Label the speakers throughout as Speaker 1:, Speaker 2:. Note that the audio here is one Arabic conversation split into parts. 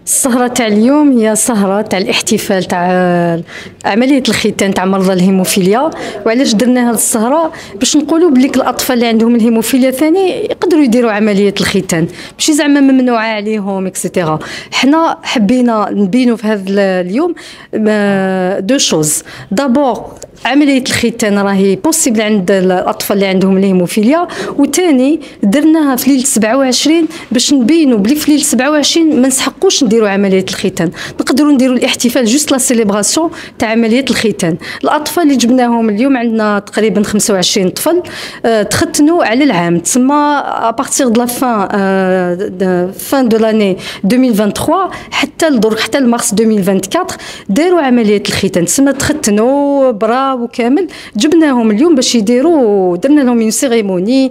Speaker 1: السهرة تاع اليوم هي سهرة تاع الاحتفال تاع عملية الختان تاع مرضى الهيموفيليا. وعلاش درنا هذه السهرة؟ باش نقولوا بليك الأطفال اللي عندهم الهيموفيليا ثاني يقدروا يديروا عملية الختان، ماشي زعما ممنوعة عليهم اكسيتيرا. حنا حبينا نبينوا في هذا اليوم دو شوز. دابور عملية الختان راهي بوسيبل عند الأطفال اللي عندهم الهيموفيليا، وثاني درناها في ليلة 27 باش نبينوا بلي في ليلة 27 ما نسحقوش نديروا عملية الختان، نقدروا نديروا الاحتفال جوست لا سيليبراسيون تاع عملية الختان. الأطفال اللي جبناهم اليوم عندنا تقريبا 25 طفل تختنوا على العام، تسمى ابارتيغ دو لا فان دو لاني 2023 حتى لدرك حتى لمارس 2024 داروا عملية الختان، تسمى تختنوا برا وكامل. جبناهم اليوم باش يديروا، درنا لهم اون سيريموني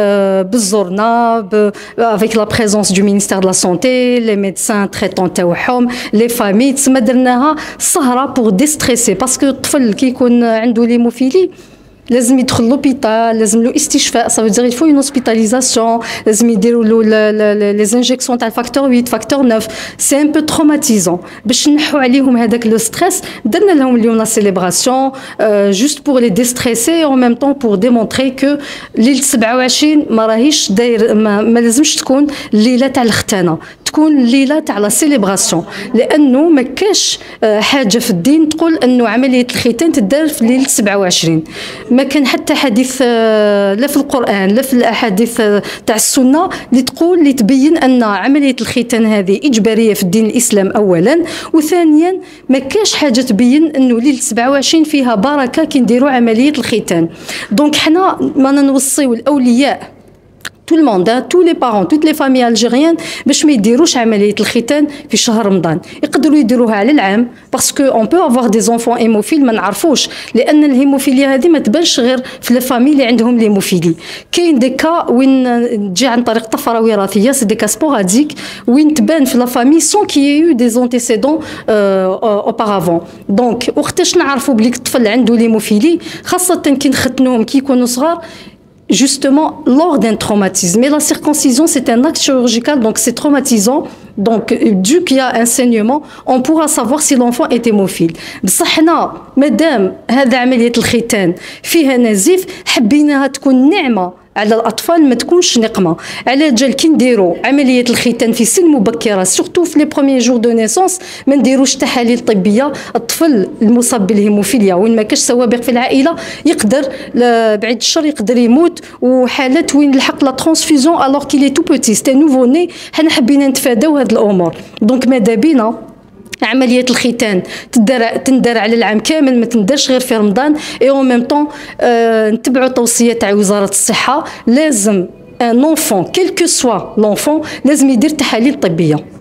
Speaker 1: بالزورنا افيك لا بريزونس دو مينيستير دو لا سونتي، لي ميدسان تريتون تاعهم، لي فامي. تسمى درناها سهره بور ديستريسي، باسكو الطفل كي يكون عنده ليموفيلي لازم يدخل لوبيتال، لازم له استشفاء، صافي دير يفو اون هوسبيتاليزاسيون، لازم يديروا له لي زانجيكسيون تاع الفاكتور 8 فاكتور 9. سي ان بو تروماتيزون. باش نحو عليهم هذاك لو ستريس درنا لهم اليوم لا سيليبراسيون جوست بور لي ديستريسي اون ميم طون بور ديمونطري كو ليله 27 ما راهيش داير، ما لازمش تكون الليله تاع الختانه، تكون الليله تاع لا سيليبراسيون، لانه ما كاش حاجه في الدين تقول انه عمليه الختان تدار في ليله 27. ما كان حتى حديث لا في القرآن لا في الأحاديث تاع السنة اللي تقول اللي تبين أن عملية الختان هذه إجبارية في الدين الإسلام أولا، وثانيا ما كاش حاجة تبين أنه ليلة 27 فيها بركة كي نديروا عملية الختان. دونك حنا ما نوصيو الأولياء tout le monde, tous les parents, toutes les familles algériennes باش ما يديروش عملية الختان في شهر رمضان، يقدروا يديروها على العام، باسكو اون بو افوار دي زونفون هيموفيل ما نعرفوش، لان الهيموفيليا هذه ما تبانش غير في لي فامي اللي عندهم ليموفيلي. كاين دي كا وين تجي عن طريق طفره وراثيه، سي دي كا سبوراديك وين تبان في لا فامي سون كي يو دي زونتيسيدون اوبارافون. دونك وقتاش نعرفوا بلي الطفل عنده ليموفيلي، خاصه كي نختنوهم كي يكونوا صغار justement lors d'un traumatisme. Mais la circoncision, c'est un acte chirurgical, donc c'est traumatisant. Donc, dû qu'il y a un saignement, on pourra savoir si l'enfant est hémophile. بصح حنا مادام هذا عملية الختان فيها نزيف، حبيناها تكون نعمة على الأطفال، ما تكونش نقمة. على جال كي نديروا عملية الختان في سن مبكرة، سورتو في لي بروميي جور دو نيسونس، ما نديروش تحاليل طبية. الطفل المصاب بالهيموفيليا وين ما كاش سوابق في العائلة يقدر بعيد الشر يقدر يموت، وحالات وين لحق لا ترانسفيزيون الوغ كي لي تو بوتي سي نوفو ني. حنا حبينا نتفاداو هاد الأمور. دونك ماذا بينا عملية الختان تندار على العام كامل، ما تندارش غير في رمضان. اي اون ميم طون نتبعوا توصية تاع وزارة الصحة، لازم ان اونفون كيل كو سوا لونفون لازم يدير تحاليل طبية.